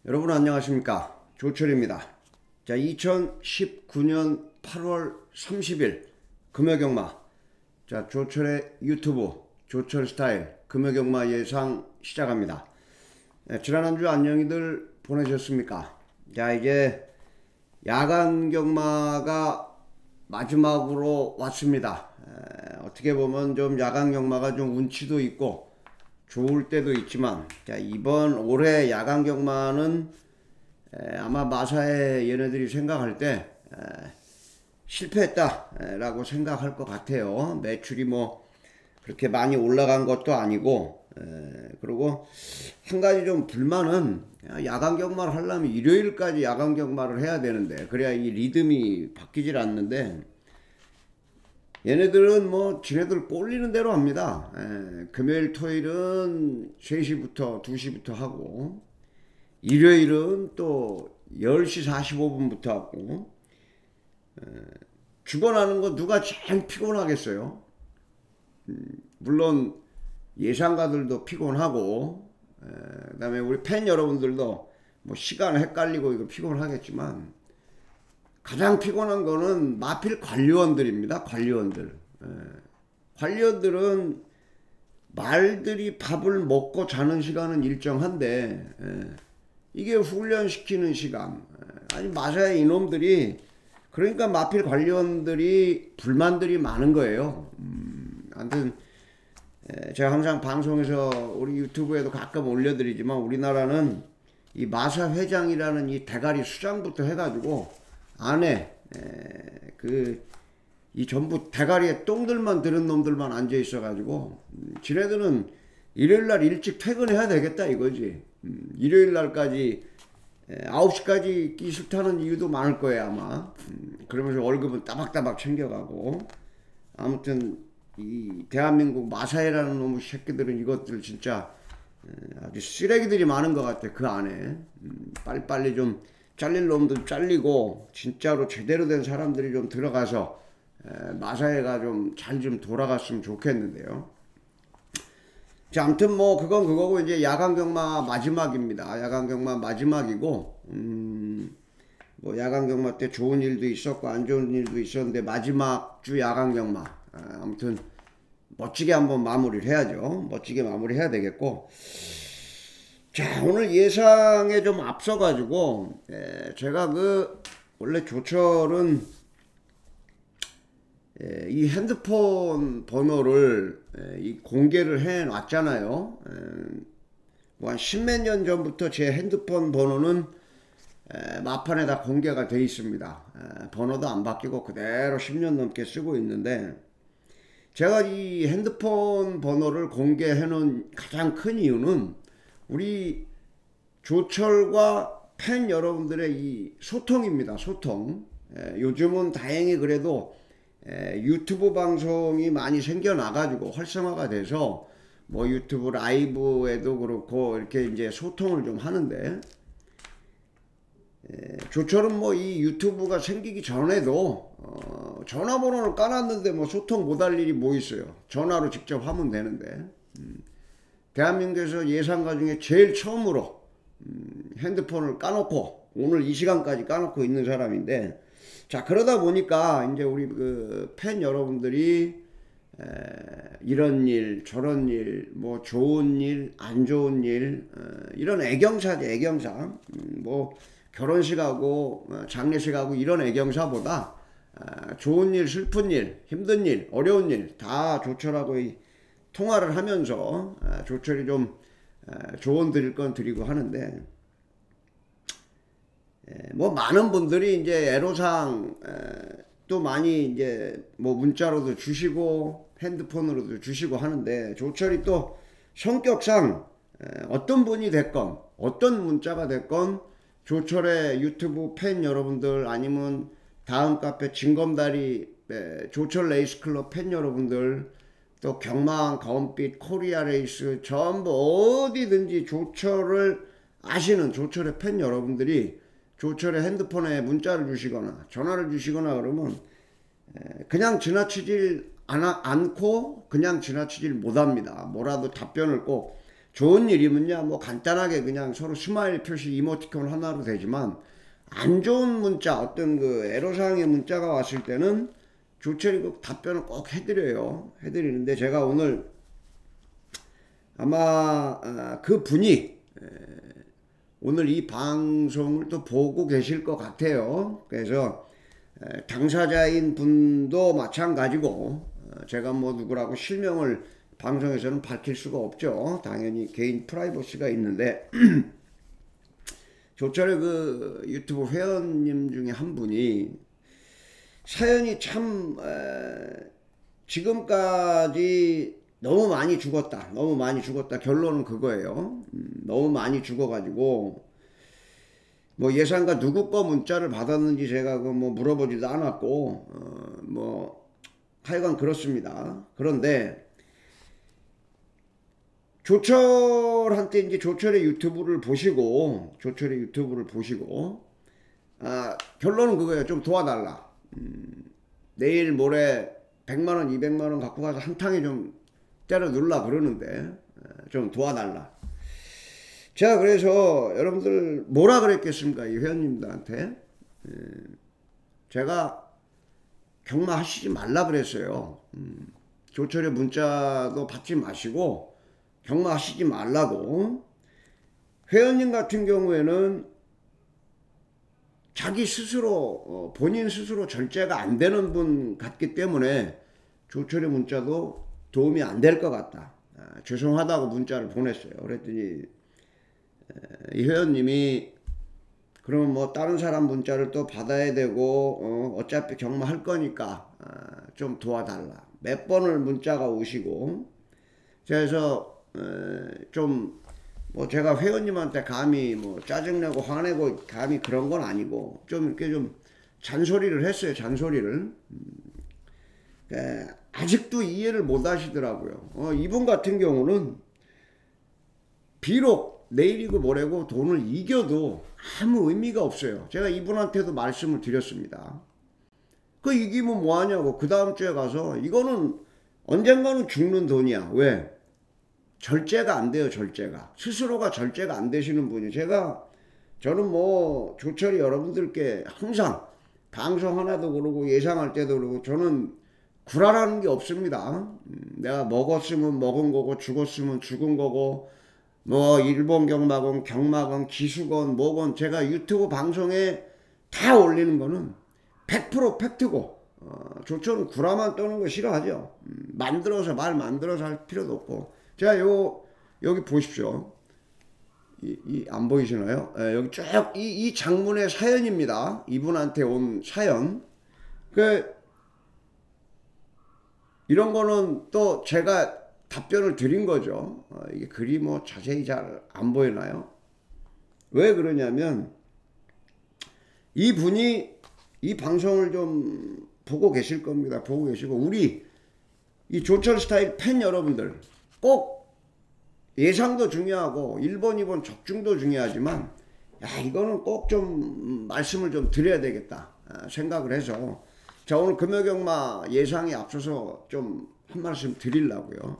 여러분 안녕하십니까, 조철입니다. 자, 2019년 8월 30일 금요경마, 자, 조철의 유튜브 조철스타일 금요경마 예상 시작합니다. 지난 한 주 안녕히들 보내셨습니까? 자, 이제 야간경마가 마지막으로 왔습니다. 어떻게 보면 좀 야간경마가 좀 운치도 있고 좋을 때도 있지만, 자, 이번 올해 야간경마는 아마 마사에 얘네들이 생각할 때 실패했다 라고 생각할 것 같아요. 매출이 뭐 그렇게 많이 올라간 것도 아니고, 그리고 한 가지 좀 불만은, 야간경마를 하려면 일요일까지 야간경마를 해야 되는데 그래야 이 리듬이 바뀌질 않는데, 얘네들은 뭐 지네들 꼴리는 대로 합니다. 금요일 토요일은 3시부터 2시부터 하고, 일요일은 또 10시 45분부터 하고, 주관하는 거 누가 제일 피곤하겠어요? 물론 예상가들도 피곤하고, 그 다음에 우리 팬 여러분들도 뭐 시간 헷갈리고 이거 피곤하겠지만, 가장 피곤한 거는 마필 관리원들입니다. 관리원들. 관리원들은 말들이 밥을 먹고 자는 시간은 일정한데, 이게 훈련시키는 시간, 아니 마사의 이놈들이, 그러니까 마필 관리원들이 불만들이 많은 거예요. 아무튼 제가 항상 방송에서 우리 유튜브에도 가끔 올려드리지만, 우리나라는 이 마사 회장이라는 이 대가리 수장부터 해가지고 안에 이 전부 대가리에 똥들만 들은 놈들만 앉아 있어가지고, 지네들은 일요일날 일찍 퇴근해야 되겠다 이거지. 일요일날까지 9시까지 있기 싫다는 이유도 많을 거예요 아마. 그러면서 월급은 따박따박 챙겨가고. 아무튼 이 대한민국 마사회라는 놈의 새끼들은 이것들 진짜 아주 쓰레기들이 많은 것 같아. 그 안에 빨리빨리 좀 잘릴 놈들 잘리고, 진짜로 제대로 된 사람들이 좀 들어가서 마사회가 좀 잘 좀 돌아갔으면 좋겠는데요. 자, 아무튼 뭐 그건 그거고, 이제 야간경마 마지막입니다. 야간경마 마지막이고, 뭐 야간경마 때 좋은 일도 있었고 안 좋은 일도 있었는데, 마지막 주 야간경마, 아무튼 멋지게 한번 마무리를 해야죠. 멋지게 마무리해야 되겠고, 자, 오늘 예상에 좀 앞서가지고, 제가 원래 조철은 이 핸드폰 번호를 이 공개를 해 놨잖아요. 뭐 한 10몇 년 전부터 제 핸드폰 번호는 마판에 다 공개가 돼 있습니다. 번호도 안 바뀌고 그대로 10년 넘게 쓰고 있는데, 제가 이 핸드폰 번호를 공개해 놓은 가장 큰 이유는 우리 조철과 팬 여러분들의 이 소통입니다. 소통. 요즘은 다행히 그래도 유튜브 방송이 많이 생겨나가지고 활성화가 돼서 뭐 유튜브 라이브에도 그렇고 이렇게 이제 소통을 좀 하는데, 조철은 뭐 이 유튜브가 생기기 전에도 전화번호를 까놨는데 뭐 소통 못할 일이 뭐 있어요. 전화로 직접 하면 되는데, 대한민국에서 예상가 중에 제일 처음으로 핸드폰을 까놓고 오늘 이 시간까지 까놓고 있는 사람인데, 자, 그러다 보니까 이제 우리 팬 여러분들이 이런 일 저런 일, 뭐 좋은 일 안 좋은 일, 이런 애경사지 애경사. 뭐 결혼식하고 장례식하고 이런 애경사보다 좋은 일 슬픈 일 힘든 일 어려운 일 다 조철하고 통화를 하면서 조철이 좀 조언 드릴 건 드리고 하는데, 뭐 많은 분들이 이제 애로사항 또 많이 이제 뭐 문자로도 주시고 핸드폰으로도 주시고 하는데, 조철이 또 성격상 어떤 분이 됐건 어떤 문자가 됐건 조철의 유튜브 팬 여러분들, 아니면 다음 카페 진검다리 조철 레이스클럽 팬 여러분들, 또 경마왕 검빛 코리아 레이스, 전부 어디든지 조철을 아시는 조철의 팬 여러분들이 조철의 핸드폰에 문자를 주시거나 전화를 주시거나 그러면 그냥 지나치질 않고 그냥 지나치질 못합니다. 뭐라도 답변을 꼭 좋은 일이면야 뭐 간단하게 그냥 서로 스마일 표시 이모티콘 하나로 되지만, 안 좋은 문자, 어떤 그 애로사항의 문자가 왔을 때는 조철이 그 답변을 꼭 해드리는데, 제가 오늘 아마 그 분이 오늘 이 방송을 또 보고 계실 것 같아요. 그래서 당사자인 분도 마찬가지고, 제가 뭐 누구라고 실명을 방송에서는 밝힐 수가 없죠. 당연히 개인 프라이버시가 있는데, 조철의 그 유튜브 회원님 중에 한 분이 사연이 참 지금까지 너무 많이 죽었다, 너무 많이 죽었다, 결론은 그거예요. 너무 많이 죽어가지고 뭐 예상가 누구 거 문자를 받았는지 제가 그 뭐 물어보지도 않았고, 뭐 하여간 그렇습니다. 그런데 조철한테 이제 조철의 유튜브를 보시고, 결론은 그거예요. 좀 도와달라. 내일 모레 100만원 200만원 갖고 가서 한탕에 좀 때려 눌라 그러는데 좀 도와달라. 제가 그래서 여러분들 뭐라 그랬겠습니까, 이 회원님들한테? 제가 경마하시지 말라 그랬어요. 조철의 문자도 받지 마시고 경마하시지 말라고. 회원님 같은 경우에는 자기 스스로 본인 스스로 절제가 안 되는 분 같기 때문에 조철의 문자도 도움이 안 될 것 같다. 죄송하다고 문자를 보냈어요. 그랬더니 이 회원님이 그러면 뭐 다른 사람 문자를 또 받아야 되고 어차피 경마할 거니까 좀 도와달라. 몇 번을 문자가 오시고, 그래서 좀 뭐 제가 회원님한테 감히 뭐 짜증내고 화내고 감히 그런 건 아니고, 좀 이렇게 좀 잔소리를 했어요. 잔소리를. 아직도 이해를 못 하시더라고요. 이분 같은 경우는 비록 내일이고 모레고 돈을 이겨도 아무 의미가 없어요. 제가 이분한테도 말씀을 드렸습니다. 그 이기면 뭐하냐고. 그 다음 주에 가서 이거는 언젠가는 죽는 돈이야. 왜? 절제가 안 돼요. 절제가. 스스로가 절제가 안 되시는 분이. 저는 뭐 조철이 여러분들께 항상 방송 하나도 그러고 예상할 때도 그러고, 저는 구라라는 게 없습니다. 내가 먹었으면 먹은 거고 죽었으면 죽은 거고, 뭐 일본 경마건 경마건 기수건 뭐건 제가 유튜브 방송에 다 올리는 거는 100% 팩트고, 조철은 구라만 떠는 거 싫어하죠. 말 만들어서 할 필요도 없고. 자, 여기 보십시오. 안 보이시나요? 여기 쭉 이 장문의 사연입니다. 이분한테 온 사연. 이런 거는 또 제가 답변을 드린 거죠. 이게 글이 뭐 자세히 잘 안 보이나요? 왜 그러냐면, 이분이 이 방송을 좀 보고 계실 겁니다. 보고 계시고, 우리 이 조철 스타일 팬 여러분들 꼭 예상도 중요하고 1번 2번 적중도 중요하지만, 이거는 꼭 좀 말씀을 좀 드려야 되겠다 생각을 해서, 자, 오늘 금요경마 예상에 앞서서 좀 한 말씀 드리려고요.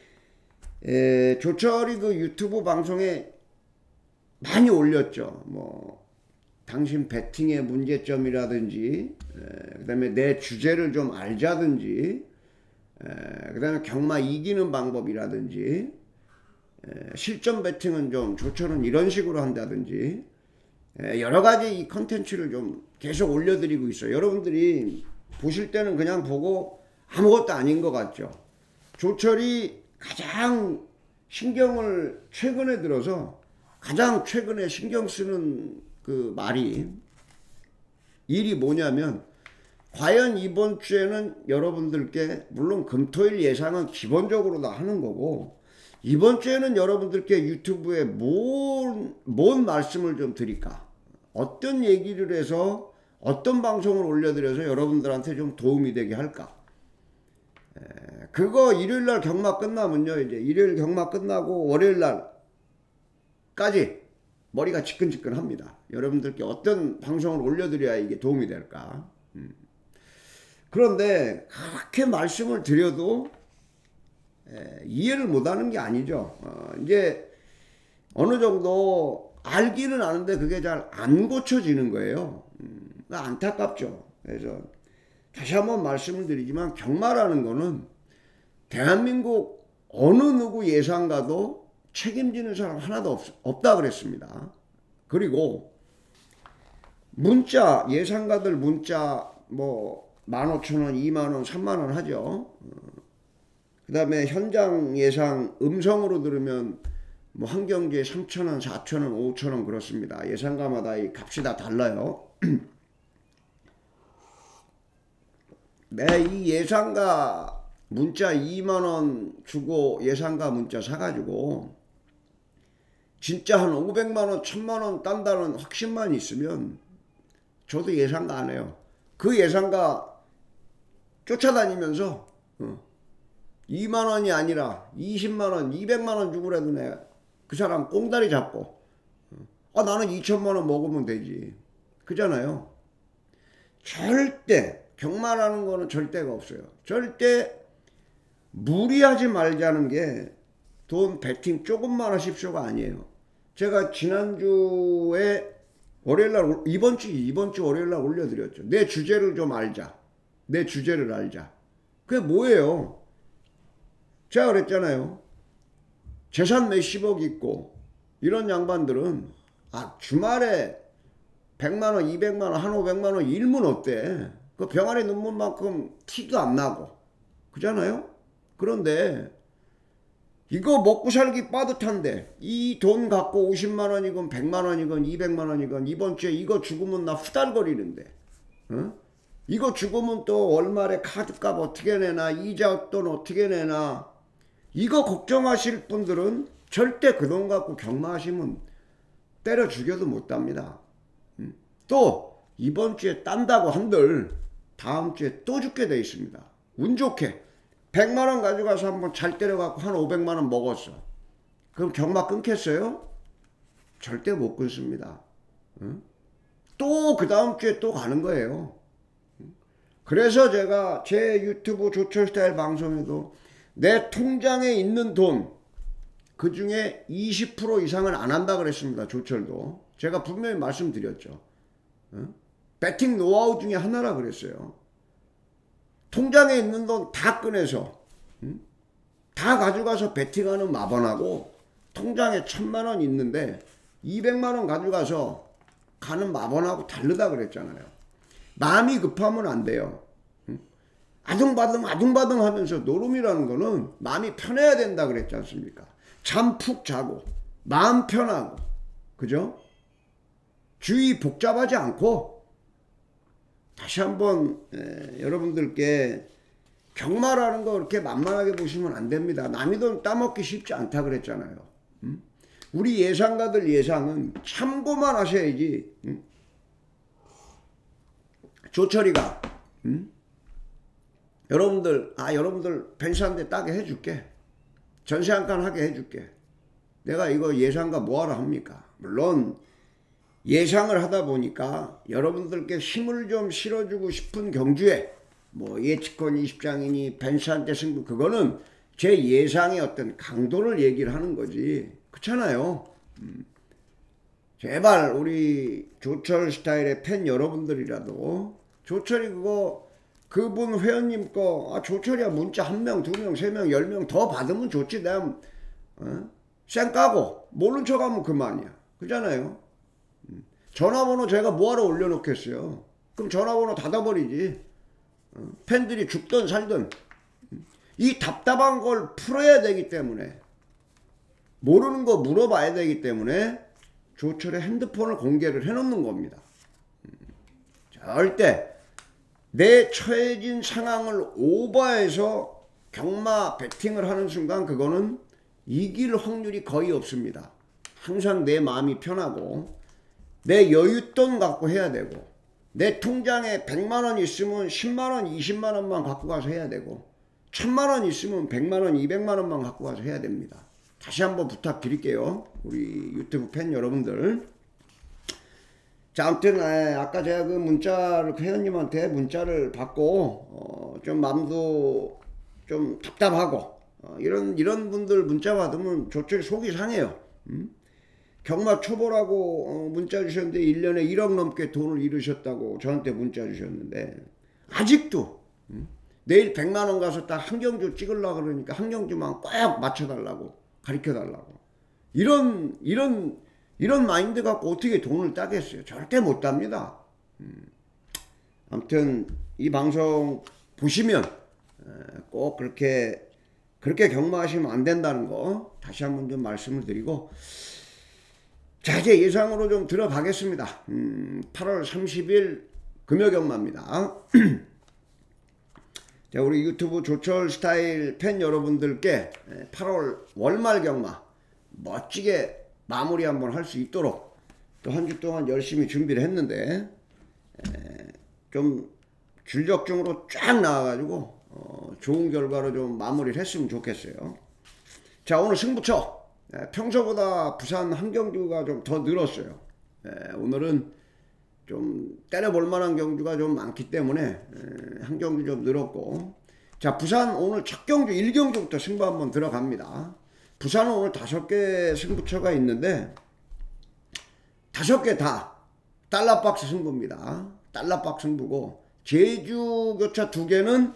조철이 그 유튜브 방송에 많이 올렸죠. 뭐 당신 배팅의 문제점이라든지, 그 다음에 내 주제를 좀 알자든지, 그 다음에 경마 이기는 방법이라든지, 실전 배팅은 좀 조철은 이런 식으로 한다든지, 여러가지 이 컨텐츠를 좀 계속 올려드리고 있어요. 여러분들이 보실 때는 그냥 보고 아무것도 아닌 것 같죠. 조철이 가장 신경을 최근에 들어서 가장 최근에 신경 쓰는 그 일이 뭐냐면, 과연 이번 주에는 여러분들께, 물론 금토일 예상은 기본적으로 다 하는 거고, 이번 주에는 여러분들께 유튜브에 뭔 말씀을 좀 드릴까, 어떤 얘기를 해서 어떤 방송을 올려드려서 여러분들한테 좀 도움이 되게 할까. 그거 일요일날 경마 끝나면요, 이제 일요일 경마 끝나고 월요일날까지 머리가 지끈지끈합니다. 여러분들께 어떤 방송을 올려드려야 이게 도움이 될까. 그런데 그렇게 말씀을 드려도 이해를 못하는 게 아니죠. 이제 어느 정도 알기는 아는데 그게 잘 안 고쳐지는 거예요. 안타깝죠. 그래서 다시 한번 말씀을 드리지만 경마라는 거는 대한민국 어느 누구 예상가도 책임지는 사람 하나도 없다 그랬습니다. 그리고 문자, 예상가들 문자 뭐 15,000원, 20,000원, 30,000원 하죠. 그 다음에 현장 예상 음성으로 들으면 뭐 한경주에 3,000원, 4,000원, 5,000원 그렇습니다. 예상가마다 이 값이 다 달라요. 이 예상가 문자 2만원 주고 예상가 문자 사가지고 진짜 한 500만원, 1,000만원 딴다는 확신만 있으면 저도 예상가 안 해요. 그 예상가 쫓아다니면서 2만원이 아니라 20만원, 200만원 주고라도 내가 그 사람 꽁다리 잡고 나는 2천만원 먹으면 되지. 그잖아요. 절대 경마라는 거는 절대가 없어요. 절대 무리하지 말자는 게 돈 베팅 조금만 하십시오가 아니에요. 제가 지난주에 월요일날 이번 주 월요일날 올려드렸죠. 내 주제를 좀 알자. 내 주제를 알자. 그게 뭐예요? 제가 그랬잖아요. 재산 몇십억 있고 이런 양반들은 주말에 100만원, 200만원, 한 500만원 일면 어때? 그 병아리 눈물만큼 티도 안 나고 그잖아요? 그런데 이거 먹고 살기 빠듯한데 이 돈 갖고 50만원이건 100만원이건 200만원이건 이번 주에 이거 죽으면 나 후달거리는데 이거 죽으면 또 월말에 카드값 어떻게 내나 이자 돈 어떻게 내나 이거 걱정하실 분들은 절대 그 돈 갖고 경마하시면 때려 죽여도 못 답니다. 또 이번 주에 딴다고 한들 다음 주에 또 죽게 돼 있습니다. 운 좋게 100만원 가져가서 한번 잘 때려갖고 한 500만원 먹었어. 그럼 경마 끊겠어요? 절대 못 끊습니다. 또 그 다음 주에 또 가는 거예요. 그래서 제가 제 유튜브 조철스타일 방송에도 내 통장에 있는 돈 그 중에 20% 이상은 안 한다 그랬습니다. 조철도. 제가 분명히 말씀드렸죠. 배팅 노하우 중에 하나라 그랬어요. 통장에 있는 돈 다 꺼내서 다 가져가서 베팅하는 마번하고 통장에 1,000만원 있는데 200만원 가져가서 가는 마번하고 다르다 그랬잖아요. 마음이 급하면 안 돼요. 아둥바둥 하면서 노름이라는 거는 마음이 편해야 된다 그랬지 않습니까? 잠 푹 자고 마음 편하고 그죠? 주의 복잡하지 않고 다시 한번 여러분들께 경마라는 거 그렇게 만만하게 보시면 안 됩니다. 남의 돈 따먹기 쉽지 않다 그랬잖아요. 우리 예상가들 예상은 참고만 하셔야지. 조철이가 여러분들 펜션대 따게 해줄게. 전세 한 칸 하게 해줄게. 내가 이거 예상가 뭐하러 합니까? 물론 예상을 하다 보니까 여러분들께 힘을 좀 실어주고 싶은 경주에 뭐 예측권 20장이니 벤츠한테 승부 그거는 제 예상의 어떤 강도를 얘기를 하는 거지. 그렇잖아요. 제발 우리 조철 스타일의 팬 여러분들이라도 조철이 그분 회원님 거 조철이야 문자 1명, 2명, 3명, 10명 더 받으면 좋지. 내가 쌩 까고 모른 척하면 그만이야. 그잖아요. 전화번호 제가 뭐하러 올려놓겠어요. 그럼 전화번호 닫아버리지. 팬들이 죽든 살든 이 답답한 걸 풀어야 되기 때문에 모르는 거 물어봐야 되기 때문에 조철의 핸드폰을 공개를 해놓는 겁니다. 절대 내 처해진 상황을 오버해서 경마 베팅을 하는 순간 그거는 이길 확률이 거의 없습니다. 항상 내 마음이 편하고 내 여윳돈 갖고 해야 되고 내 통장에 100만원 있으면 10만원, 20만원만 갖고 가서 해야 되고 1000만원 있으면 100만원, 200만원만 갖고 가서 해야 됩니다. 다시 한번 부탁드릴게요. 우리 유튜브 팬 여러분들. 자, 아무튼 아까 제가 그 문자를 회원님한테 문자를 받고 좀 마음도 좀 답답하고 이런 분들 문자 받으면 조철이 속이 상해요. 경마 초보라고 문자 주셨는데 1년에 1억 넘게 돈을 잃으셨다고 저한테 문자 주셨는데 아직도 내일 100만원 가서 딱 한경주 찍으려고 그러니까 한경주만 꼭 맞춰달라고 가르쳐달라고 이런 마인드 갖고 어떻게 돈을 따겠어요. 절대 못 땁니다. 아무튼 이 방송 보시면 꼭 그렇게 경마하시면 안 된다는 거 다시 한번 좀 말씀을 드리고, 자 이제 예상으로 좀 들어가겠습니다. 8월 30일 금요경마입니다. 자, 우리 유튜브 조철 스타일 팬 여러분들께 8월 월말 경마 멋지게 마무리 한번 할 수 있도록 또 한 주 동안 열심히 준비를 했는데 좀 줄적중으로 쫙 나와가지고 좋은 결과로 좀 마무리를 했으면 좋겠어요. 자, 오늘 승부처 평소보다 부산 한경주가 좀 더 늘었어요. 오늘은 좀 때려볼 만한 경주가 좀 많기 때문에 한 경주 좀 늘었고, 자 부산 오늘 첫 경주 1경주부터 승부 한번 들어갑니다. 부산은 오늘 5개 승부처가 있는데 5개 다 달러박스 승부입니다. 달러박스 승부고, 제주 교차 2개는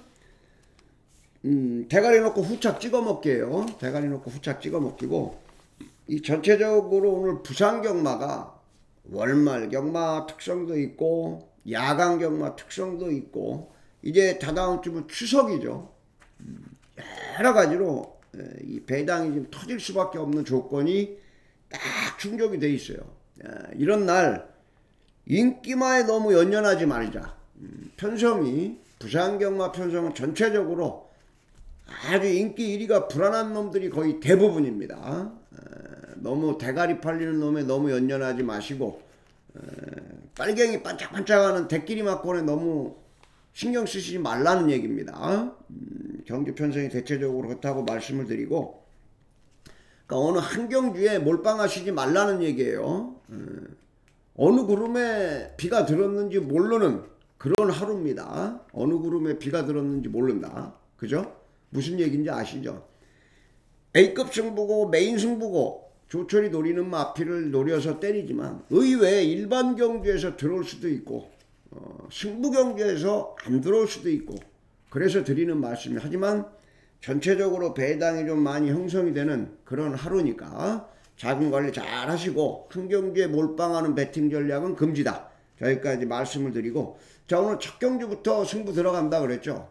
대가리 놓고 후착 찍어 먹기예요. 대가리 놓고 후착 찍어 먹기고, 이 전체적으로 오늘 부산 경마가 월말 경마 특성도 있고 야간 경마 특성도 있고, 이제 다다음 주면 추석이죠. 여러 가지로 이 배당이 좀 터질 수밖에 없는 조건이 딱 충족이 돼 있어요. 이런 날 인기마에 너무 연연하지 말자. 편성이 부산 경마 편성은 전체적으로 아주 인기 1위가 불안한 놈들이 거의 대부분입니다. 너무 대가리 팔리는 놈에 너무 연연하지 마시고, 빨갱이 반짝반짝하는 대끼리 막권에 너무 신경 쓰시지 말라는 얘기입니다. 경주 편성이 대체적으로 그렇다고 말씀을 드리고, 그러니까 어느 한 경주에 몰빵하시지 말라는 얘기예요. 어느 구름에 비가 들었는지 모르는 그런 하루입니다. 어느 구름에 비가 들었는지 모른다. 그죠? 무슨 얘기인지 아시죠? A급 승부고 메인 승부고 조철이 노리는 마피를 노려서 때리지만 의외에 일반 경주에서 들어올 수도 있고 승부 경주에서 안 들어올 수도 있고, 그래서 드리는 말씀이, 하지만 전체적으로 배당이 좀 많이 형성이 되는 그런 하루니까 자금 관리 잘 하시고 큰 경주에 몰빵하는 배팅 전략은 금지다. 여기까지 말씀을 드리고, 자 오늘 첫 경주부터 승부 들어간다 그랬죠.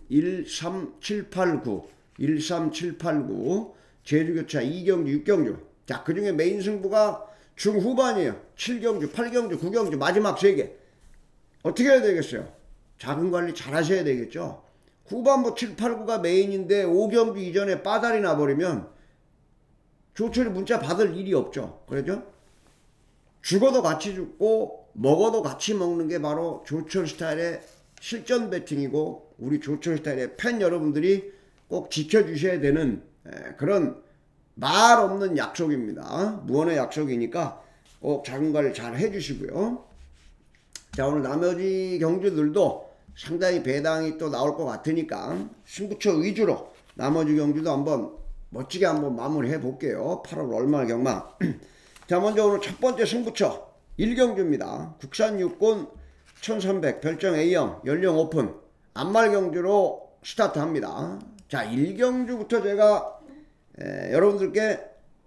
13789 13789 제주교차 2경주 6경주. 자 그중에 메인 승부가 중후반이에요. 7경주 8경주 9경주 마지막 3개. 어떻게 해야 되겠어요? 자금 관리 잘 하셔야 되겠죠. 후반부 7, 8, 9가 메인인데 5경주 이전에 빠달이 나버리면 조철이 문자 받을 일이 없죠. 그러죠? 죽어도 같이 죽고 먹어도 같이 먹는 게 바로 조철 스타일의 실전 배팅이고, 우리 조철 스타일의 팬 여러분들이 꼭 지켜주셔야 되는 그런 말 없는 약속입니다. 무언의 약속이니까 꼭 자금 관리 잘 해주시고요. 자 오늘 나머지 경주들도 상당히 배당이 또 나올 것 같으니까 승부처 위주로 나머지 경주도 한번 멋지게 한번 마무리 해 볼게요. 8월 월말 경마. 자 먼저 오늘 첫 번째 승부처 1경주입니다. 국산 육군 1300 별정 A형 연령 오픈 안말 경주로 스타트합니다. 자 1경주부터 제가 여러분들께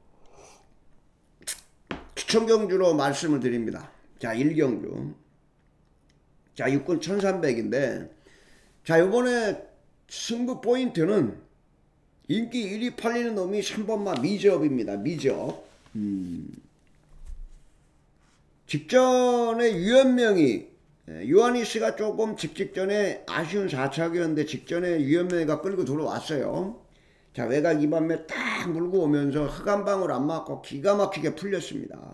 추천 경주로 말씀을 드립니다. 자 1경주, 자 육군 1300인데 자 요번에 승부 포인트는 인기 1위 팔리는 놈이 3번마 미저업입니다. 미저업. 직전에 유현명이 요하니스가 조금 직전에 아쉬운 4차기였는데 직전에 유현명이가 끌고 들어왔어요. 자 외곽 2반매 딱 물고 오면서 흑한방울 안 맞고 기가 막히게 풀렸습니다.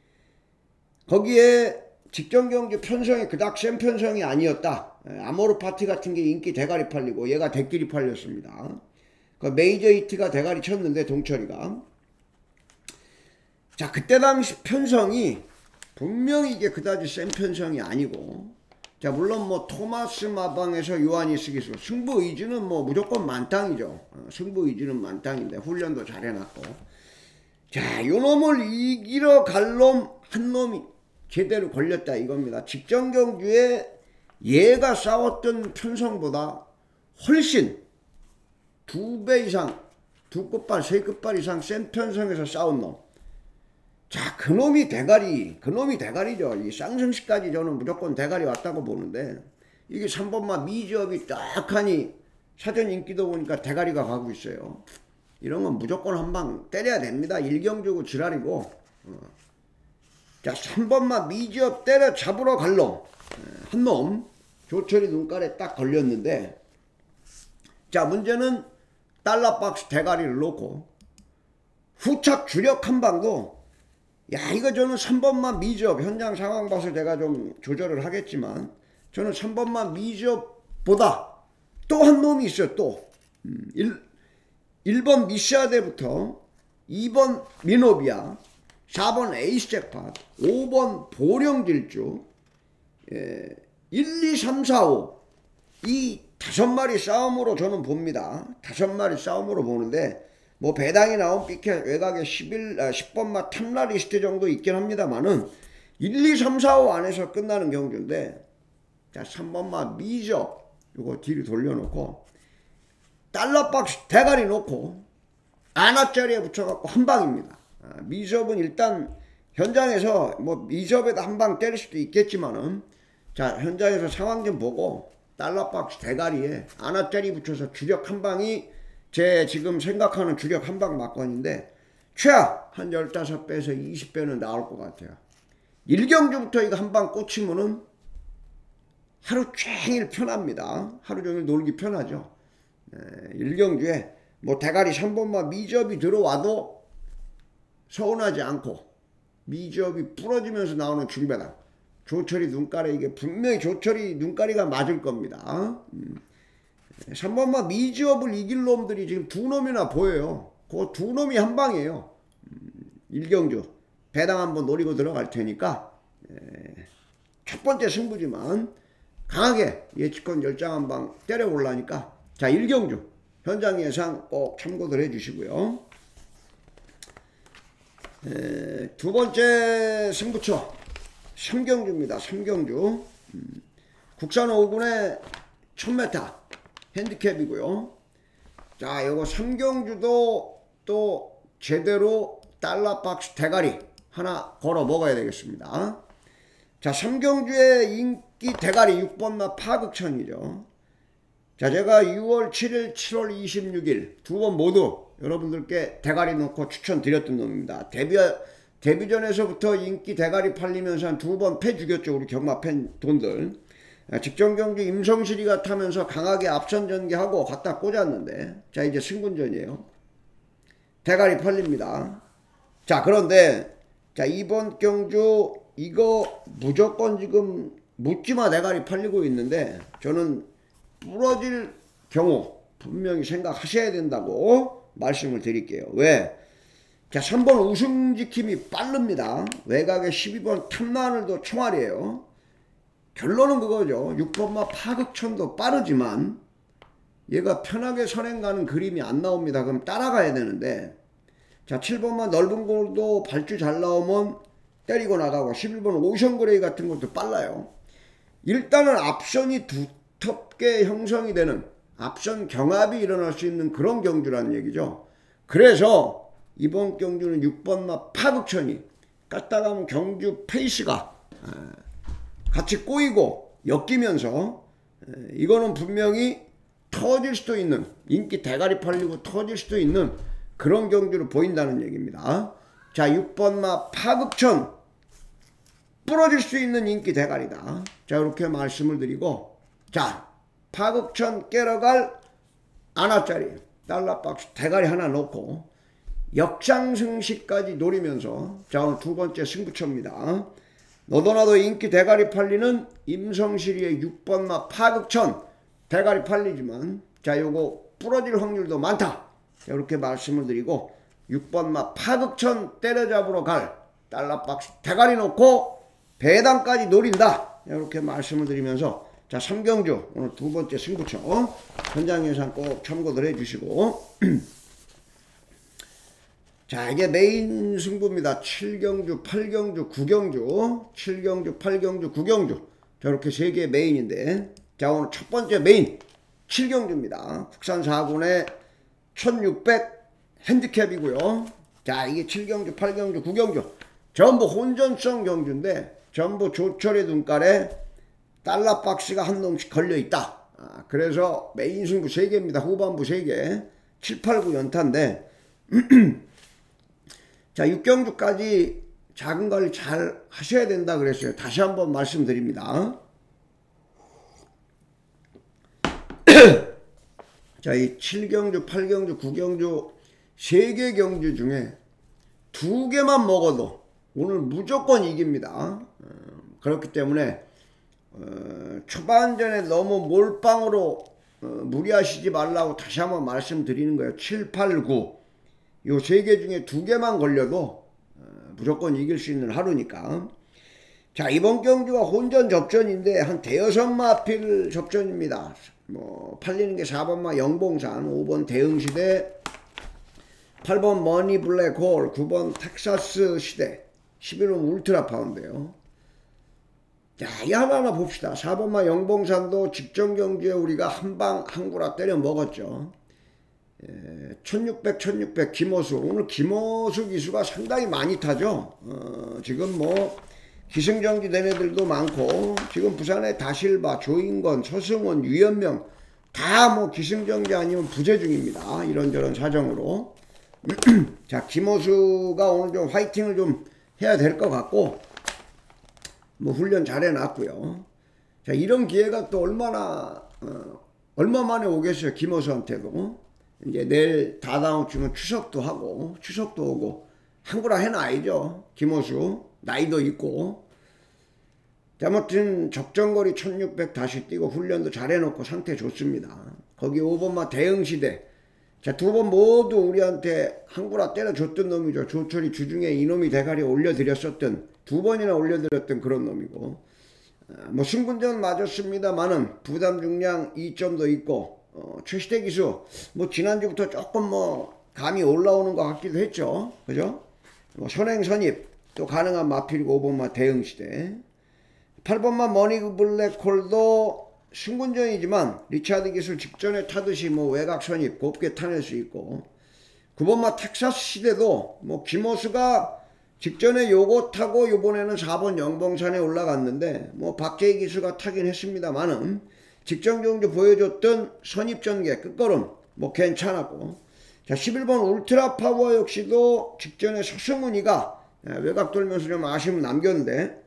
거기에 직전 경주 편성이 그닥 센 편성이 아니었다. 아모르 파티 같은 게 인기 대가리 팔리고 얘가 대끼리 팔렸습니다. 그 메이저 히트가 대가리 쳤는데 동철이가, 자 그때 당시 편성이 분명히 이게 그다지 센 편성이 아니고 자, 물론 뭐 토마스 마방에서 요한이 쓰기로 승부 의지는 뭐 무조건 만땅이죠. 승부 의지는 만땅인데 훈련도 잘 해놨고. 자, 요 놈을 이기러 갈 놈 한 놈이 제대로 걸렸다 이겁니다. 직전 경주에 얘가 싸웠던 편성보다 훨씬 2배 이상, 2끝발, 3끝발 이상 센 편성에서 싸운 놈. 자, 그놈이 대가리죠. 이 쌍승시까지 저는 무조건 대가리 왔다고 보는데, 이게 3번마 미지업이 딱하니 사전 인기도 보니까 대가리가 가고 있어요. 이런 건 무조건 한 방 때려야 됩니다. 일경주고 지랄이고. 자, 3번마 미지업 때려 잡으러 갈 놈. 한 놈. 조철이 눈깔에 딱 걸렸는데, 자, 문제는 달러박스 대가리를 놓고, 후착 주력 한 방도 야, 이거 저는 3번만 미지업, 현장 상황 봐서 제가 좀 조절을 하겠지만, 저는 3번만 미지업보다 또 한 놈이 있어요, 또. 1번 미시아데부터 2번 미노비아, 4번 에이스 잭팟, 5번 보령질주, 1, 2, 3, 4, 5. 이 5마리 싸움으로 저는 봅니다. 5마리 싸움으로 보는데, 뭐 배당이 나온 삐켓 외곽에 10번마 탐라리스트 정도 있긴 합니다만은 1, 2, 3, 4, 5 안에서 끝나는 경주인데, 자, 3번마 미적 요거 뒤로 돌려놓고 달러박스 대가리 놓고 아나짜리에 붙여갖고 한 방입니다. 미접은 일단 현장에서 뭐 미접에도 한 방 때릴 수도 있겠지만은, 자, 현장에서 상황 좀 보고 달러박스 대가리에 아나짜리 붙여서 주력 한 방이 제 지금 생각하는 주력 한방 막건인데, 최악 한 15배에서 20배는 나올 것 같아요. 1경주부터 이거 한 방 꽂히면은 하루 종일 편합니다. 하루 종일 놀기 편하죠. 1경주에 뭐 대가리 3번만 미접이 들어와도 서운하지 않고, 미접이 부러지면서 나오는 중배당. 조철이 눈깔에 이게 분명히 조철이 눈깔이가 맞을 겁니다. 3번마 미지업을 이길 놈들이 지금 2놈이나 보여요. 그 2놈이 한 방이에요. 1경주 배당 한번 노리고 들어갈 테니까, 첫 번째 승부지만 강하게 예측권 열장 한 방 때려올라니까, 자, 1경주 현장 예상 꼭 참고들 해주시고요. 두 번째 승부처 3경주입니다. 3경주 국산 5군의 1000m 핸디캡이고요. 자, 요거 3경주도 또 제대로 달러박스 대가리 하나 걸어 먹어야 되겠습니다. 자, 3경주의 인기 대가리 6번마 파극천이죠. 자, 제가 6월 7일, 7월 26일 두 번 모두 여러분들께 대가리 놓고 추천드렸던 놈입니다. 데뷔전에서부터 인기 대가리 팔리면서 한 2번 패 죽였죠, 우리 경마 팬 돈들. 직전 경주 임성실이가 타면서 강하게 앞선 전개하고 갖다 꽂았는데, 자, 이제 승군전이에요. 대가리 팔립니다. 자, 그런데 자, 이번 경주 이거 무조건 지금 묻지마 대가리 팔리고 있는데, 저는 부러질 경우 분명히 생각하셔야 된다고 말씀을 드릴게요. 왜? 자, 3번 우승지킴이 빠릅니다. 외곽에 12번 탐나늘도 총알이에요. 결론은 그거죠. 6번마 파극천도 빠르지만 얘가 편하게 선행 가는 그림이 안 나옵니다. 그럼 따라가야 되는데, 자, 7번마 넓은 골도 발주 잘 나오면 때리고 나가고, 11번 오션그레이 같은 것도 빨라요. 일단은 앞선이 두텁게 형성이 되는, 앞선 경합이 일어날 수 있는 그런 경주라는 얘기죠. 그래서 이번 경주는 6번마 파극천이 갔다가면 경주 페이스가 같이 꼬이고 엮이면서, 이거는 분명히 터질 수도 있는, 인기 대가리 팔리고 터질 수도 있는 그런 경주로 보인다는 얘기입니다. 자, 6번마 파극천 부러질 수 있는 인기 대가리다. 자, 이렇게 말씀을 드리고, 자, 파극천 깨러갈 아나짜리 달러박스 대가리 하나 놓고 역상승시까지 노리면서, 자, 오늘 두 번째 승부처입니다. 너도나도 인기 대가리 팔리는 임성실이의 6번마 파극천 대가리 팔리지만, 자, 요거 부러질 확률도 많다. 자, 이렇게 말씀을 드리고, 6번마 파극천 때려잡으러 갈 달러박스 대가리 놓고 배당까지 노린다. 이렇게 말씀을 드리면서 자 3경주 오늘 두 번째 승부처 현장 예상 꼭 참고들 해주시고 자 이게 메인 승부입니다. 7경주, 8경주, 9경주 7경주, 8경주, 9경주 저렇게 세 개의 메인인데 자 오늘 첫 번째 메인 7경주입니다. 국산 4군의 1600 핸디캡이고요. 자 이게 7경주, 8경주, 9경주 전부 혼전성 경주인데 전부 조철의 눈깔에 달러 박스가 한 놈씩 걸려있다. 그래서 메인 승부 3개입니다. 후반부 3개 7, 8, 9 연타인데 자 6경주까지 작은 관리 잘 하셔야 된다 그랬어요. 다시 한번 말씀드립니다. 자 이 7경주, 8경주, 9경주 3개 경주 중에 2개만 먹어도 오늘 무조건 이깁니다. 그렇기 때문에 초반전에 너무 몰빵으로 무리하시지 말라고 다시 한번 말씀드리는 거예요. 7, 8, 9 요 3개 중에 2개만 걸려도 무조건 이길 수 있는 하루니까. 자 이번 경주가 혼전 접전인데 한 대여섯 마필 접전입니다. 뭐 팔리는 게 4번마 영봉산, 5번 대흥시대, 8번 머니블랙홀, 9번 텍사스 시대, 11번 울트라파운드예요. 자, 이 하나하나 봅시다. 4번마 영봉산도 직전 경주에 우리가 한방 한구라 때려 먹었죠. 1600, 1600 김호수. 오늘 김호수 기수가 상당히 많이 타죠. 지금 뭐 기승전기 된 애들도 많고 지금 부산에 다실바, 조인건, 서승원, 유현명 다 뭐 기승전기 아니면 부재 중입니다. 이런저런 사정으로. 자 김호수가 오늘 좀 화이팅을 좀 해야 될 것 같고 뭐 훈련 잘 해놨고요. 자 이런 기회가 또 얼마 만에 오겠어요. 김호수한테도 이제 내일 다다음 주면 추석도 하고 추석도 오고 한구라 해놔야죠. 김호수 나이도 있고. 자 아무튼 적정거리 1600 다시 뛰고 훈련도 잘 해놓고 상태 좋습니다. 거기 5번마 대흥시대 자 두 번 모두 우리한테 한구라 때려줬던 놈이죠. 조철이 주중에 이놈이 대가리 올려드렸었던 2번이나 올려드렸던 그런 놈이고 뭐 승분전 맞았습니다만은 부담 중량 2점도 있고 최시대 기수 뭐 지난주부터 조금 뭐 감이 올라오는 것 같기도 했죠. 그죠? 뭐 선행 선입 또 가능한 마필이고 5번마 대흥시대 8번마 머니블랙홀도 승군전이지만 리차드 기술 직전에 타듯이 뭐 외곽 선입 곱게 타낼 수 있고 9번마 텍사스 시대도 뭐 김호수가 직전에 요거 타고 요번에는 4번 영봉산에 올라갔는데 뭐 박재희 기수가 타긴 했습니다만은 직전 경주 보여줬던 선입전개 끝걸음 뭐 괜찮았고 자 11번 울트라 파워 역시도 직전에 서승훈이가 외곽 돌면서 좀 아쉬움 남겼는데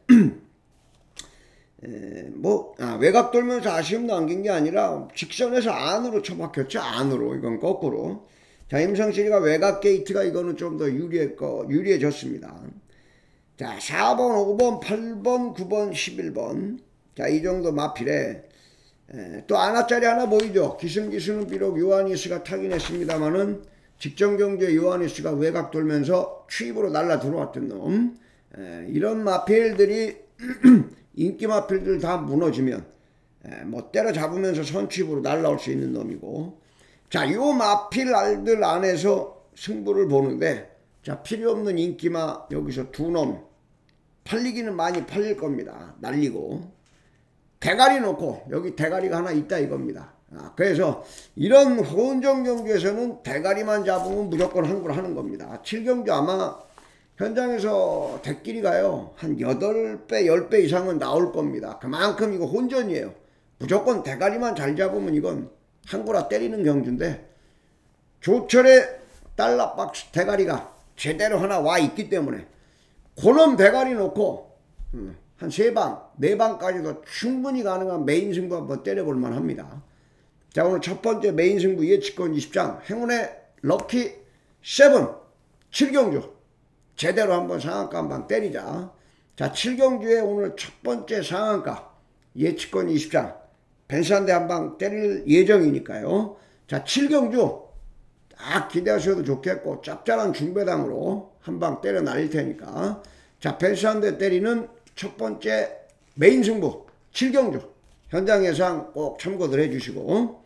외곽 돌면서 아쉬움 남긴 게 아니라 직선에서 안으로 쳐박혔죠. 안으로. 이건 거꾸로. 자 임성실이가 외곽 게이트가 이거는 좀 더 유리해졌습니다. 자 4번 5번 8번 9번 11번 자 이 정도 마필에 또 아나짜리 하나 보이죠. 기승기수는 비록 요하니스가 타긴 했습니다만은 직전 경주에 요하니스가 외곽 돌면서 추입으로 날라 들어왔던 놈 이런 마필들이 인기 마필들 다 무너지면 뭐 때려잡으면서 선취입으로 날라올 수 있는 놈이고 자 요 마필 알들 안에서 승부를 보는데 자 필요없는 인기마 여기서 두 놈 팔리기는 많이 팔릴 겁니다. 날리고 대가리 놓고 여기 대가리가 하나 있다 이겁니다. 그래서 이런 혼전 경주에서는 대가리만 잡으면 무조건 한구를 하는 겁니다. 7경주 아마 현장에서 대끼리가요 한 8배 10배 이상은 나올 겁니다. 그만큼 이거 혼전이에요. 무조건 대가리만 잘 잡으면 이건 한구라 때리는 경주인데 조철의 달러박스 대가리가 제대로 하나 와 있기 때문에 그놈 대가리 놓고 한 3방 4방까지도 충분히 가능한 메인 승부 한번 때려볼만 합니다. 자 오늘 첫 번째 메인 승부 예측권 20장 행운의 럭키 7 7경주 제대로 한번 상한가 한방 때리자. 자 7경주에 오늘 첫 번째 상한가 예측권 20장 벤산대 한방 때릴 예정이니까요. 자 7경주 딱 기대하셔도 좋겠고 짭짤한 중배당으로 한방 때려 날릴 테니까 자 벤산대 때리는 첫 번째 메인 승부 7경주 현장 예상 꼭 참고들 해주시고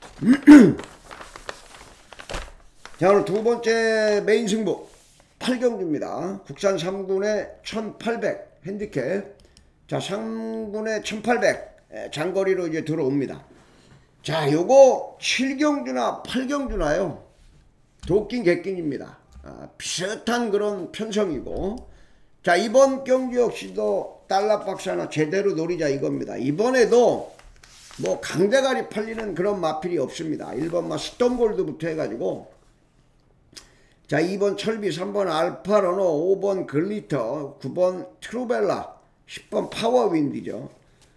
자, 오늘 두 번째 메인 승부 8경주입니다. 국산 3군의 1800 핸디캡. 자, 3군의 1800 장거리로 이제 들어옵니다. 자, 요거 7경주나 8경주나요 도끼 객긴입니다. 비슷한 그런 편성이고, 자, 이번 경주 역시도 달러박스 하나 제대로 노리자 이겁니다. 이번에도 뭐 강대가리 팔리는 그런 마필이 없습니다. 1번마 스톤골드부터 해가지고, 자, 2번 철비, 3번 알파로노, 5번 글리터, 9번 트루벨라, 10번 파워윈디죠.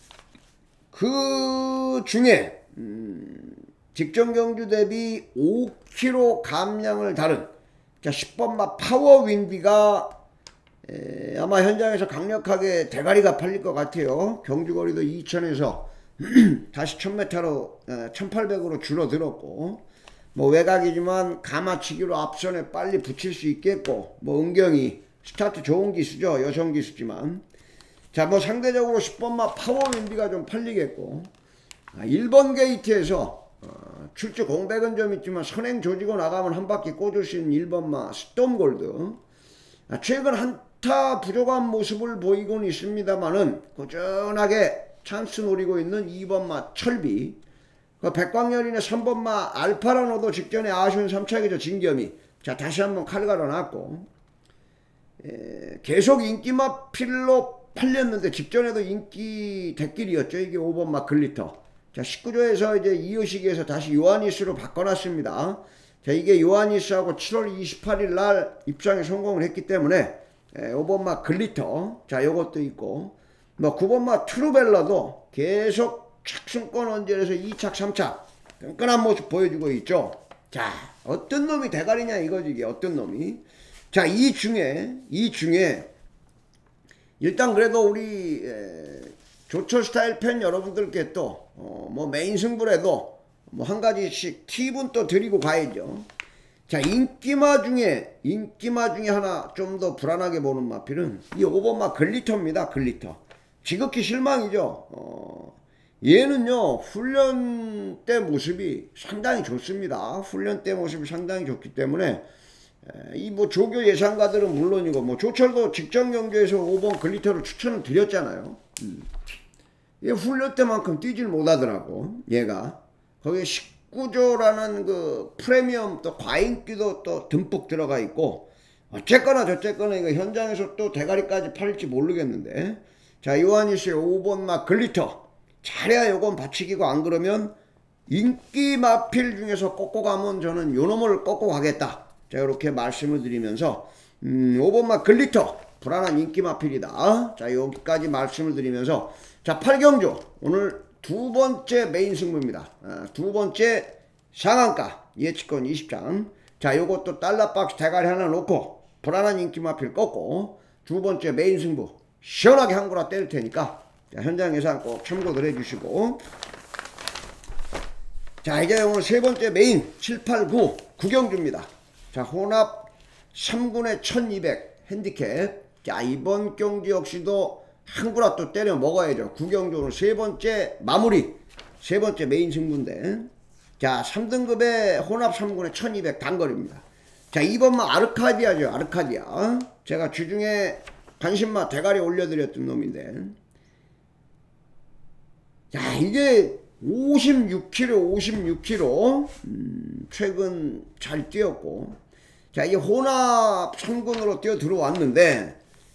그 중에 직전 경주 대비 5kg 감량을 다룬, 자, 10번마 파워윈디가 아마 현장에서 강력하게 대가리가 팔릴 것 같아요. 경주거리도 2000에서 다시 1000m로 1800으로 줄어들었고, 뭐 외곽이지만 가마치기로 앞선에 빨리 붙일 수 있겠고, 뭐 은경이 스타트 좋은 기수죠. 여성 기수지만. 자, 뭐 상대적으로 10번마 파워윈디가 좀 팔리겠고, 1번 게이트에서 출주 공백은 좀 있지만 선행 조지고 나가면 한 바퀴 꽂을 수 있는 1번마 스톰골드. 최근 한타 부족한 모습을 보이곤 있습니다만은 꾸준하게 찬스 노리고 있는 2번마 철비, 백광열인의 3번마 알파라노도 직전에 아쉬운 3차기죠. 진겸이. 자, 다시 한번 칼 갈아놨고, 계속 인기마필로 팔렸는데 직전에도 인기 대길이었죠. 이게 5번마 글리터. 자, 19조에서 이제 이유식에서 다시 요하니스로 바꿔놨습니다. 자, 이게 요하니스하고 7월 28일 날 입상에 성공을 했기 때문에 5번마 글리터, 자, 요것도 있고, 뭐 9번마 트루벨라도 계속 착순권 원전에서 2착 3착 끈끈한 모습 보여주고 있죠. 자, 어떤 놈이 대가리냐 이거지. 이게 어떤 놈이. 자, 이 중에 일단 그래도 우리 조철 스타일 팬 여러분들께 또 뭐 메인 승부라도 뭐 한 가지씩 팁은 또 드리고 가야죠. 자, 인기마 중에 하나 좀 더 불안하게 보는 마필은 이 5번마 글리터입니다. 글리터. 지극히 실망이죠. 얘는요, 훈련 때 모습이 상당히 좋습니다. 훈련 때 모습이 상당히 좋기 때문에 이 뭐 조교 예상가들은 물론이고, 뭐 조철도 직전 경주에서 5번 글리터를 추천을 드렸잖아요. 얘 훈련 때만큼 뛰질 못하더라고. 얘가 거기에 19조라는 그 프리미엄 또 과인기도 또 듬뿍 들어가 있고, 어쨌거나 저쨌거나 이거 현장에서 또 대가리까지 팔릴지 모르겠는데, 자, 요하니스의 5번마 글리터 잘해야 요건 받치기고, 안 그러면 인기 마필 중에서 꺾고 가면 저는 요 놈을 꺾고 가겠다. 자, 이렇게 말씀을 드리면서 5번마 글리터 불안한 인기 마필이다. 자, 여기까지 말씀을 드리면서, 자, 8경주 오늘 두 번째 메인 승부입니다. 두 번째 상한가 예측권 20장. 자, 요것도 달러박스 대가리 하나 놓고 불안한 인기 마필 꺾고 두 번째 메인 승부 시원하게 한 거라 때릴 테니까, 자, 현장 예상 꼭 참고들 해주시고, 자, 이제 오늘 세 번째 메인 7, 8, 9 9경주입니다. 자, 혼합 3군의 1200 핸디캡. 자, 이번 경주 역시도 한 구라 또 때려 먹어야죠. 9경주 오늘 세 번째 마무리, 세 번째 메인 승부인데, 자, 3등급의 혼합 3군의 1200 단거리입니다. 자, 2번마 아르카디아죠. 아르카디아. 제가 주중에 관심마 대가리 올려드렸던 놈인데, 자, 이게 56kg 최근 잘 뛰었고, 자, 이 혼합 3군으로 뛰어 들어왔는데,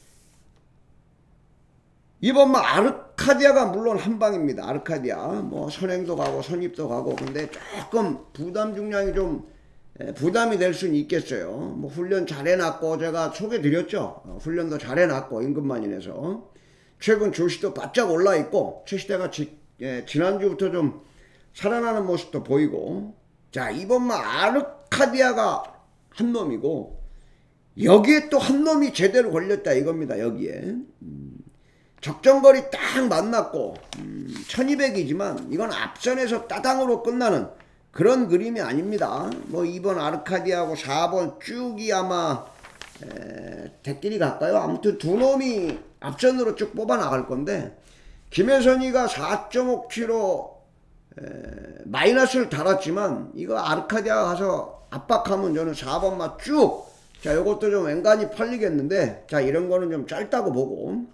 이번마 아르카디아가 물론 한방입니다. 아르카디아 뭐 선행도 가고 선입도 가고, 근데 조금 부담 중량이 좀 부담이 될 수는 있겠어요. 뭐 훈련 잘 해놨고, 제가 소개드렸죠. 훈련도 잘 해놨고, 임금만인에서 최근 조시도 바짝 올라있고, 최시대가 지난주부터 좀 살아나는 모습도 보이고, 자, 이번마 아르카디아가 한 놈이고, 여기에 또 한 놈이 제대로 걸렸다 이겁니다. 여기에 적정거리 딱 만났고, 1200이지만 이건 앞선에서 따당으로 끝나는 그런 그림이 아닙니다. 뭐 2번 아르카디아하고 4번 쭉이 아마 대끼리 갈까요? 아무튼 두 놈이 앞선으로 쭉 뽑아 나갈 건데, 김혜선이가 4.5kg 마이너스를 달았지만 이거 아르카디아 가서 압박하면 저는 4번마 쭉, 자 요것도 좀 앵간히 팔리겠는데, 자 이런 거는 좀 짧다고 보고,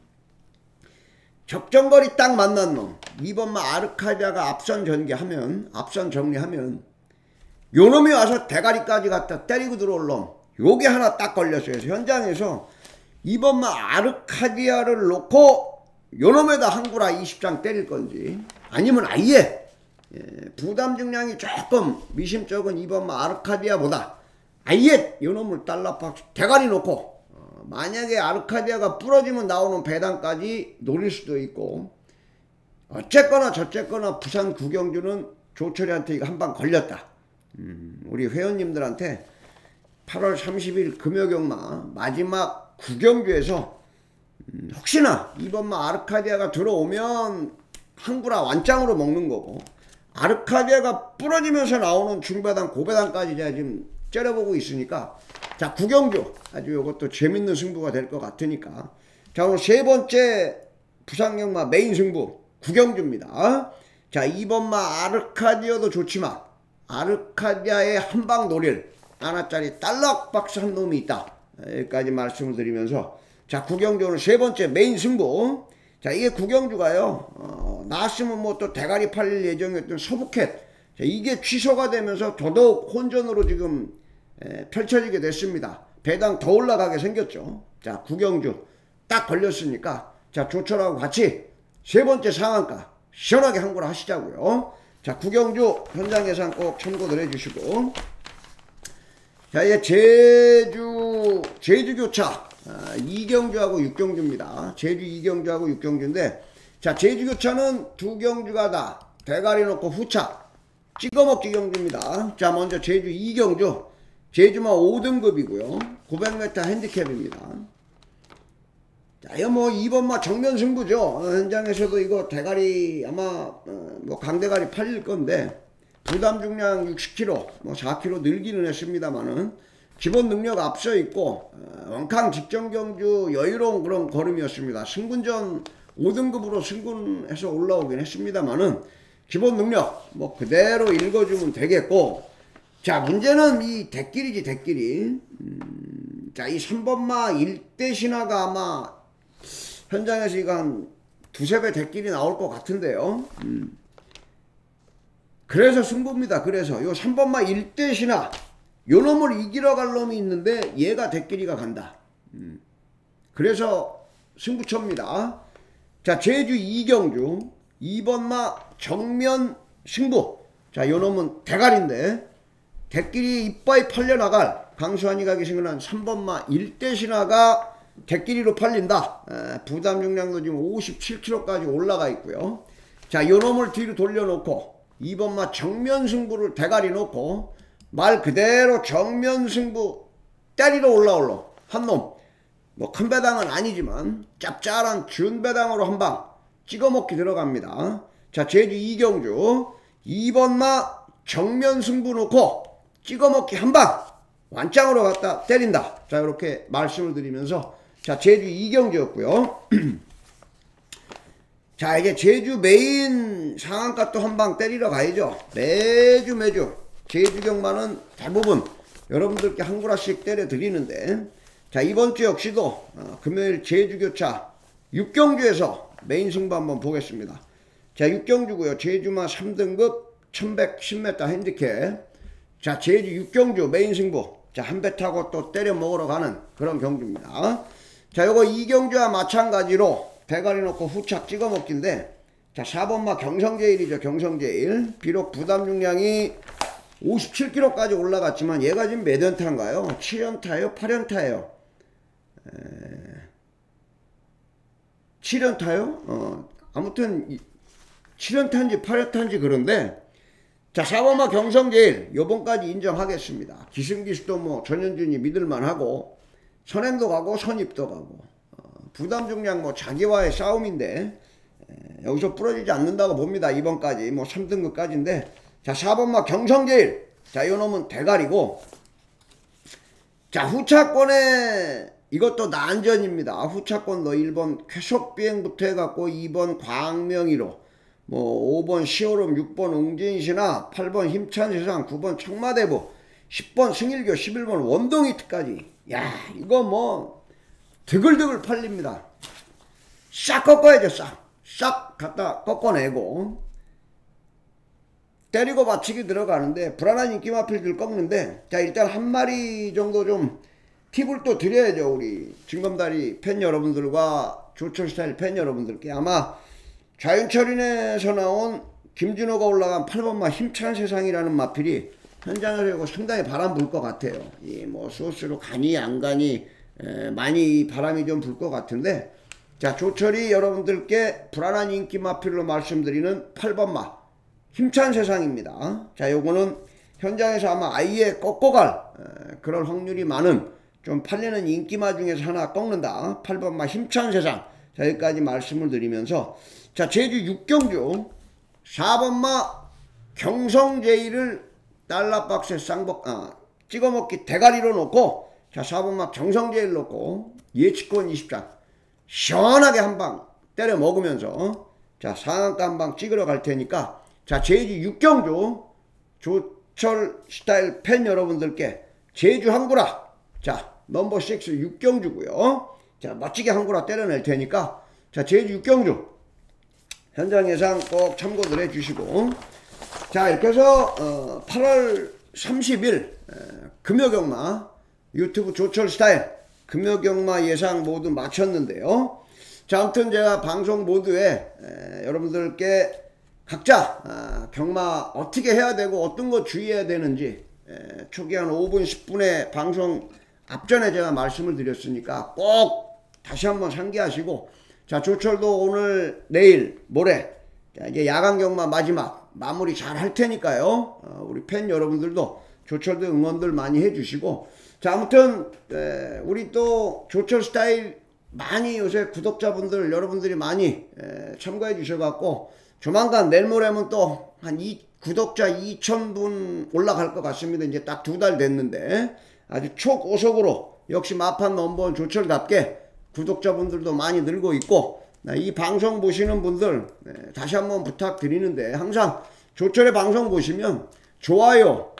적정거리 딱 만난 놈 2번마 아르카디아가 앞선 정리하면 요 놈이 와서 대가리까지 갖다 때리고 들어올 놈, 요게 하나 딱 걸렸어요. 그래서 현장에서 2번마 아르카디아를 놓고 요 놈에다 한구라 20장 때릴 건지, 아니면 아예 부담 중량이 조금 미심쩍은 2번마 아르카디아보다 아예 요 놈을 달러박스 대가리 놓고, 만약에 아르카디아가 부러지면 나오는 배당까지 노릴 수도 있고, 어쨌거나 저쨌거나 부산 구경주는 조철이한테 이거 한방 걸렸다. 우리 회원님들한테 8월 30일 금요경마 마지막 구경주에서 혹시나 2번마 아르카디아가 들어오면 한구라 완짱으로 먹는 거고, 아르카디아가 부러지면서 나오는 중배당 고배당까지 제가 지금 째려보고 있으니까, 자 구경주 아주 요것도 재밌는 승부가 될 것 같으니까, 자 오늘 세 번째 부산경마 메인 승부 구경주입니다. 자 2번마 아르카디아도 좋지만 아르카디아의 한방 노릴 하나짜리 달러박스 한 놈이 있다. 여기까지 말씀을 드리면서, 자 구경주 오늘 세 번째 메인 승부. 자 이게 구경주가요 나왔으면 뭐 또 대가리 팔릴 예정이었던 서부캣, 자, 이게 취소가 되면서 더더욱 혼전으로 지금 펼쳐지게 됐습니다. 배당 더 올라가게 생겼죠. 자 구경주 딱 걸렸으니까, 자 조철하고 같이 세 번째 상한가 시원하게 한구라 하시자고요. 자 구경주 현장 예산 꼭 참고들 해주시고, 자 이제 제주교차 이경주하고 육경주입니다. 제주 이경주하고 육경주인데, 자 제주교차는 두 경주가 다 대가리 놓고 후차 찍어먹기 경주입니다. 자 먼저 제주 이경주, 제주마 5등급이고요 900m 핸디캡입니다. 자 이거 뭐 2번마 정면 승부죠. 현장에서도 이거 대가리 아마 뭐 강대가리 팔릴 건데, 부담 중량 60kg 뭐 4kg 늘기는 했습니다만은 기본 능력 앞서 있고 원캉 직전 경주 여유로운 그런 걸음이었습니다. 승군전 5등급으로 승군해서 올라오긴 했습니다만은 기본 능력 뭐 그대로 읽어주면 되겠고, 자 문제는 이 대길이지 대길이. 자 이 3번마 일대 신화가 아마 현장에서 이거 한 두세 배 대길이 나올 것 같은데요. 그래서 승부입니다. 그래서 요 3번마 일대 신화 요 놈을 이기러 갈 놈이 있는데 얘가 대길이가 간다. 그래서 승부처입니다. 자 제주 이경주 2번마 정면 승부. 자 요 놈은 대가리인데 대길이 이빠이 팔려나갈 강수환이 가기 생각난 3번마 일대 신화가 대길이로 팔린다. 부담 중량도 지금 57kg까지 올라가 있고요. 자 요 놈을 뒤로 돌려놓고 2번마 정면 승부를 대가리 놓고 말 그대로 정면 승부 때리러 올라올러 한 놈, 뭐 큰 배당은 아니지만 짭짤한 준배당으로 한방 찍어먹기 들어갑니다. 자 제주 이경주 2번마 정면 승부 놓고 찍어먹기 한방 완짱으로 갖다 때린다. 자 이렇게 말씀을 드리면서, 자 제주 이경주였고요. 자 이제 제주 메인 상한가 또 한방 때리러 가야죠. 매주 제주 경마는 대부분 여러분들께 한 구라씩 때려 드리는데, 자 이번주 역시도 금요일 제주교차 육경주에서 메인 승부 한번 보겠습니다. 자 육경주고요. 제주마 3등급 1110m 핸디캡. 자 제주 육경주 메인 승부, 자 한 배 타고 또 때려 먹으러 가는 그런 경주입니다. 자 요거 이경주와 마찬가지로 대가리 놓고 후착 찍어 먹기인데, 자 4번마 경성제일이죠. 경성제일 비록 부담 중량이 57kg까지 올라갔지만 얘가 지금 몇 연타인가요? 7연타예요? 8연타예요? 7연타요? 아무튼 7연타인지 8연타인지 그런데, 자 4번마 경성제일 요번까지 인정하겠습니다. 기승기수도 뭐 전현준이 믿을만하고 선행도 가고 선입도 가고 부담 중량 뭐 자기와의 싸움인데 여기서 부러지지 않는다고 봅니다. 이번까지 뭐 3등급까지인데, 자 4번마 경성제일, 자 요놈은 대가리고, 자 후차권에 이것도 난전입니다. 후차권도 1번 쾌속비행부터 해갖고 2번 광명이로, 뭐 5번 시오름, 6번 웅진시나, 8번 힘찬세상, 9번 청마대부, 10번 승일교, 11번 원동이트까지. 야, 이거 뭐 드글드글 팔립니다. 싹 꺾어야죠. 싹 갖다 꺾어내고 때리고 받치기 들어가는데 불안한 인기 마필들 꺾는데, 자 일단 한 마리 정도 좀 팁을 또 드려야죠. 우리 징검다리 팬 여러분들과 조철 스타일 팬 여러분들께. 아마 좌윤철인에서 나온 김준호가 올라간 8번마 힘찬 세상이라는 마필이 현장에서 상당히 바람 불 것 같아요. 이 뭐 소스로 가니 안 가니 많이 바람이 좀 불 것 같은데, 자 조철이 여러분들께 불안한 인기 마필로 말씀드리는 8번마 힘찬 세상입니다. 자 요거는 현장에서 아마 아예 꺾고 갈 그럴 확률이 많은 좀 팔리는 인기마 중에서 하나 꺾는다. 8번마 힘찬 세상. 자 여기까지 말씀을 드리면서, 자 제주 6경주 4번마 경성제이를 달러박스에 찍어먹기 대가리로 놓고, 자 4번마 경성제이를 놓고 예치권 20장 시원하게 한방 때려 먹으면서 자 상한가 한방 찍으러 갈 테니까, 자 제주 6경주 조철 스타일 팬 여러분들께 제주 항구라, 자 넘버 6 6경주고요. 자 멋지게 항구라 때려낼 테니까, 자 제주 6경주 현장 예상 꼭 참고들 해주시고, 자 이렇게 해서 8월 30일 금요경마 유튜브 조철 스타일 금요경마 예상 모두 마쳤는데요. 자 아무튼 제가 방송 모두에 여러분들께 각자 경마 어떻게 해야 되고 어떤 거 주의해야 되는지 초기 한 5분 10분의 방송 앞전에 제가 말씀을 드렸으니까 꼭 다시 한번 상기하시고, 자 조철도 오늘 내일 모레 자, 이제 야간 경마 마지막 마무리 잘 할 테니까요. 우리 팬 여러분들도 조철도 응원들 많이 해주시고, 자 아무튼 우리 또 조철 스타일 많이 요새 구독자분들 여러분들이 많이 참가해 주셔갖고 조만간 내일 모레면 또 한 구독자 2,000분 올라갈 것 같습니다. 이제 딱 2달 됐는데 아주 초고속으로 역시 마판 넘버원 조철답게 구독자분들도 많이 늘고 있고, 이 방송 보시는 분들 다시 한번 부탁드리는데, 항상 조철의 방송 보시면 좋아요,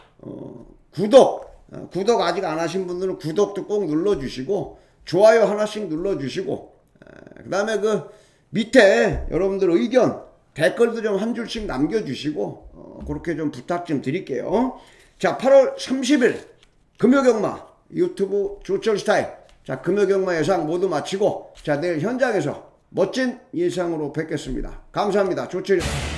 구독 아직 안 하신 분들은 구독도 꼭 눌러주시고 좋아요 하나씩 눌러주시고, 그 다음에 그 밑에 여러분들 의견 댓글도 좀 한 줄씩 남겨주시고 그렇게 좀 부탁 좀 드릴게요. 자 8월 30일 금요경마 유튜브 조철 스타일, 자 금요경마 예상 모두 마치고, 자 내일 현장에서 멋진 예상으로 뵙겠습니다. 감사합니다. 조철